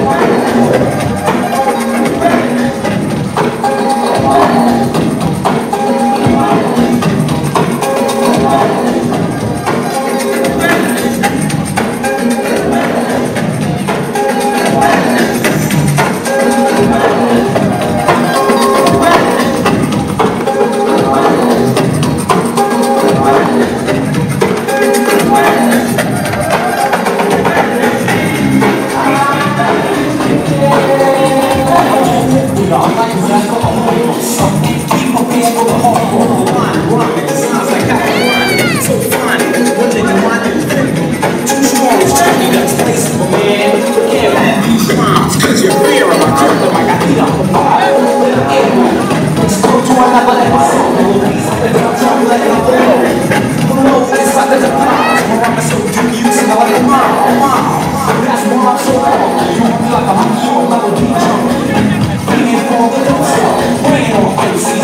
Like a monkey on my beach. Being for the don't stop. Rain on ice.